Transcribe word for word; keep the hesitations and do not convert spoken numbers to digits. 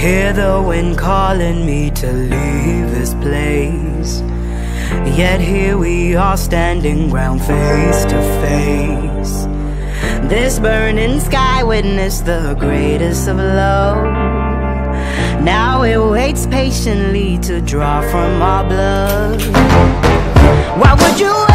Hear the wind calling me to leave this place, yet here we are standing ground face to face. This burning sky witnessed the greatest of love. Now it waits patiently to draw from our blood. Why would you